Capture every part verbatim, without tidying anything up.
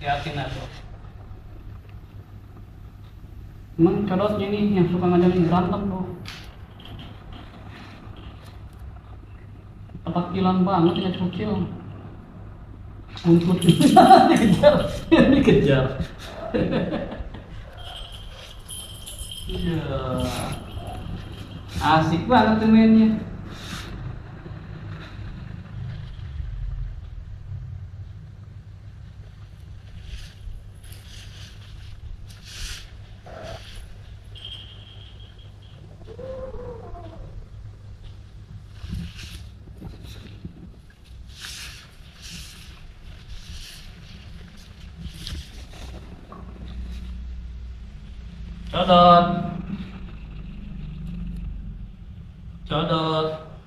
liatin aja. Emang codotnya nih yang suka ngajarin berantem tuh. Ketakilan banget ya kecil. Untuk dikejar, dikejar. Iya. Asik banget tuh mainnya. Codot, codot,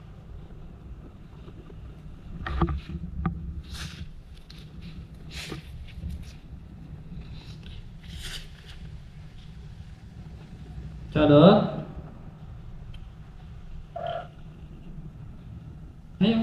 codot, ayo.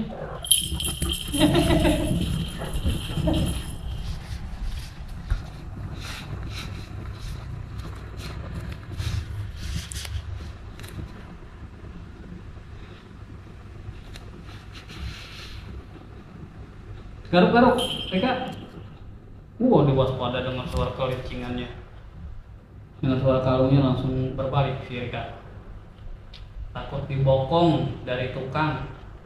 Garuk-garuk, Rika. Wow, diwaspada dengan suara kelincingannya. Dengan suara kalungnya langsung berbalik si Rika. Takut dibokong dari tukang.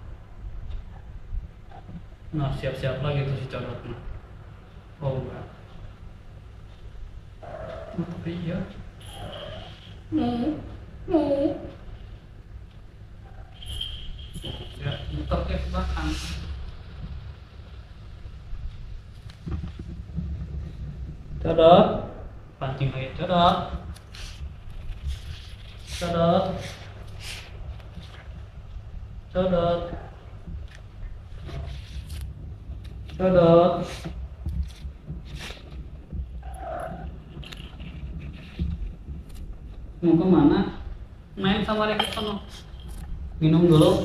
Nah, siap-siap lagi tuh si codotnya. Oh enggak. Oh, tapi iya. Hmm, hmm. Ya, muter ke belakang. Codot, pancing lagi, codot, codot, codot, codot. Mau kemana? Main sama Rika sono. Minum dulu.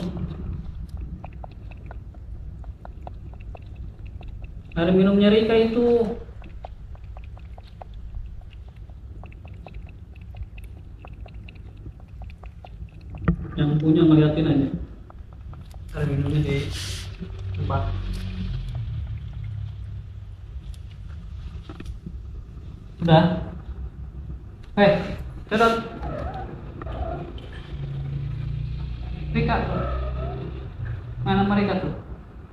Ada minumnya Rika itu. Yang punya ngeliatin aja. Ada minumnya di tempat. Udah. Hei, codot. Rika. Mana sama Rika tuh?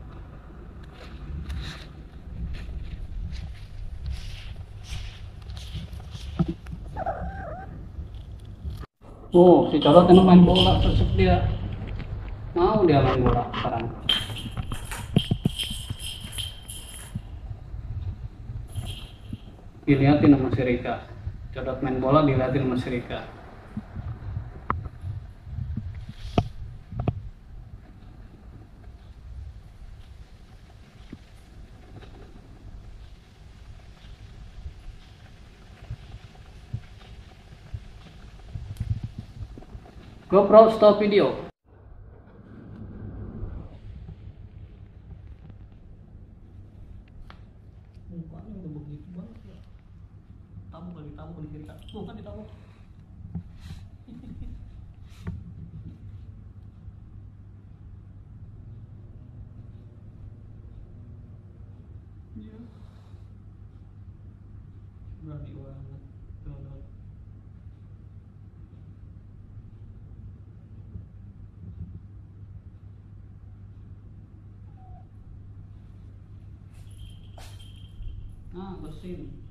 Oh, si codot enak main bola, terus dia mau dia main bola sekarang. Dilihatin sama si Rika. Codot main bola dilihatin sama si Rika. GoPro stop video. Mukanya udah begitu banget ya. Tamu kali tamu di Rika. Tuh kan ditamu. Iya. Berani banget. Codot. Ah, bersin.